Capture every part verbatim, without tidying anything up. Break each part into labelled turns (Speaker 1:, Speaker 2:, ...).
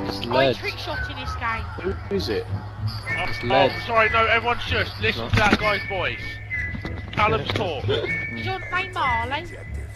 Speaker 1: I trick shot in this game.
Speaker 2: Who is it?
Speaker 3: Oh,
Speaker 2: Led.
Speaker 3: oh, sorry, no, everyone shush. Listen to that guy's voice. Callum's talk.
Speaker 1: Is your name Marley?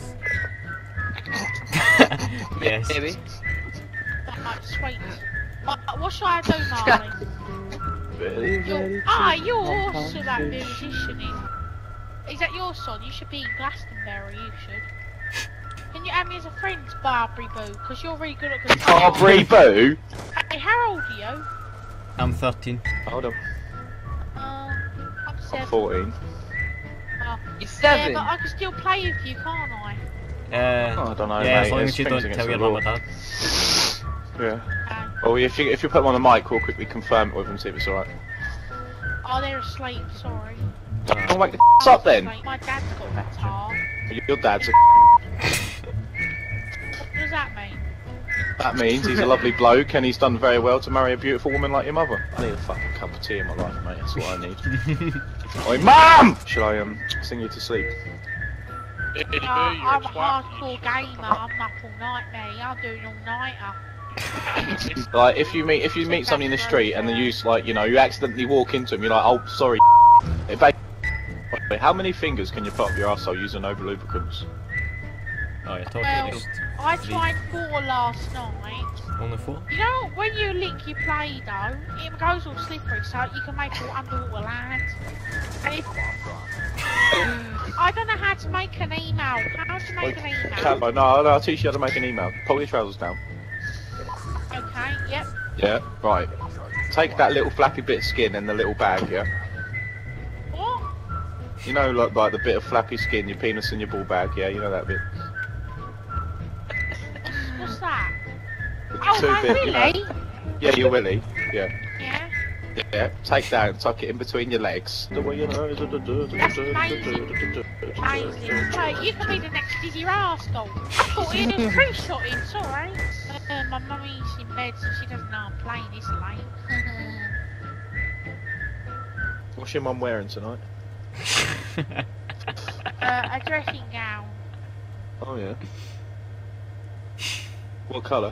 Speaker 4: Yes.
Speaker 5: Maybe.
Speaker 1: Right, sweet. Uh, what should I do, Marley?
Speaker 2: Very, very
Speaker 1: You're, ah, you're awesome at musicianing. Is that your son? You should be in Glastonbury, you should. Can you add me as a friend, Barbary Boo? Because you're really good at guitar.
Speaker 2: Barbary Boo?
Speaker 1: Hey, how old are you?
Speaker 4: I'm thirteen.
Speaker 2: Hold on.
Speaker 1: Uh, I'm seven.
Speaker 2: I'm fourteen.
Speaker 1: Oh.
Speaker 5: He's seven.
Speaker 1: Yeah, but I can still play with you, can't I?
Speaker 4: Uh,
Speaker 2: Oh, I don't know,
Speaker 4: yeah,
Speaker 2: mate.
Speaker 4: as long
Speaker 2: There's
Speaker 4: as you
Speaker 2: things
Speaker 4: don't
Speaker 2: against
Speaker 4: tell
Speaker 2: the
Speaker 4: your mum
Speaker 2: law.
Speaker 4: or dad.
Speaker 2: Yeah.
Speaker 1: Okay.
Speaker 2: Oh, if you if you put them on the mic, we'll quickly confirm it with them, see if it's alright.
Speaker 1: Oh, they're asleep, sorry.
Speaker 2: Don't wake the f up then!
Speaker 1: Asleep. My dad's got a guitar.
Speaker 2: Your dad's a
Speaker 1: What does that mean?
Speaker 2: That means he's a lovely bloke and he's done very well to marry a beautiful woman like your mother. I need a fucking cup of tea in my life, mate. That's what I need. Oi, Mum! Should I um sing you to sleep?
Speaker 3: Did you
Speaker 1: Uh,
Speaker 3: you're
Speaker 1: I'm a
Speaker 3: twat.
Speaker 1: hardcore gamer. I'm up all night, me. I'm doing all nighter.
Speaker 2: Like if you meet if you meet somebody in the street and then you just, like you know you accidentally walk into him, you're like, oh sorry. It ba- Wait, how many fingers can you put up your arsehole using over lubricants?
Speaker 4: Oh, you're talking
Speaker 1: Well,
Speaker 4: just
Speaker 1: I
Speaker 4: three.
Speaker 1: tried four last night.
Speaker 4: Only four?
Speaker 1: You know, when you link your Play-Doh, it goes all slippery, so you can make all underwater land. And if... I don't know how to make an email. How to make an email?
Speaker 2: Can't, no, no, I'll teach you how to make an email. Pull your trousers down.
Speaker 1: Okay, yep.
Speaker 2: Yeah, right. Take that little flappy bit of skin in the little bag, yeah?
Speaker 1: What?
Speaker 2: You know, like, like the bit of flappy skin, your penis and your ball bag, yeah? You know that bit?
Speaker 1: What's that?
Speaker 2: The
Speaker 1: Oh,
Speaker 2: two
Speaker 1: my
Speaker 2: bit, you know-
Speaker 1: willy?
Speaker 2: Yeah, your willy. Yeah.
Speaker 1: Yeah.
Speaker 2: Yeah. Take that and tuck it in between your legs. The way you know.
Speaker 1: Amazing. Right, you can be the next Dizzy Rascal. I thought it was pre-shotting, sorry. Uh, my mummy's in bed, so she doesn't know I'm playing this late.
Speaker 2: What's your mum wearing tonight?
Speaker 1: uh, a dressing gown.
Speaker 2: Oh yeah. What colour?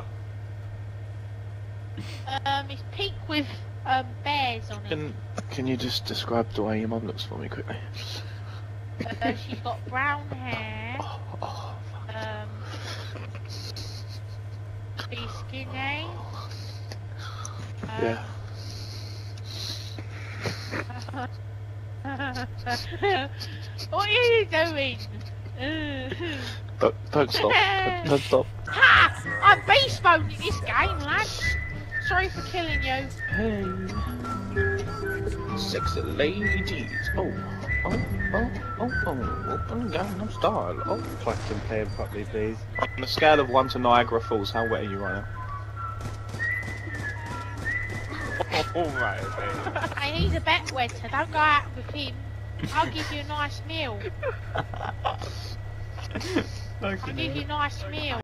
Speaker 1: Um, it's pink with um, bears on it.
Speaker 2: Can Can you just describe the way your mum looks for me quickly?
Speaker 1: Uh, she's got brown hair.
Speaker 2: Oh, oh,
Speaker 1: Um, be skinny. Um,
Speaker 2: yeah.
Speaker 1: What are you doing?
Speaker 2: Don't, don't stop. Don't, don't stop.
Speaker 1: Ha! I'm beast mode in this game, lads. Sorry for killing you.
Speaker 2: Hey, sexy ladies. Oh, oh, oh, oh, oh. Open Gangnam Style. Oh,
Speaker 6: Question playing properly, please.
Speaker 2: on a scale of one to Niagara Falls, how wet are you right now?
Speaker 3: Alright, okay.
Speaker 1: Hey, he's a bet wetter. Don't go out with him. I'll give you a nice meal. I'll give you a nice meal.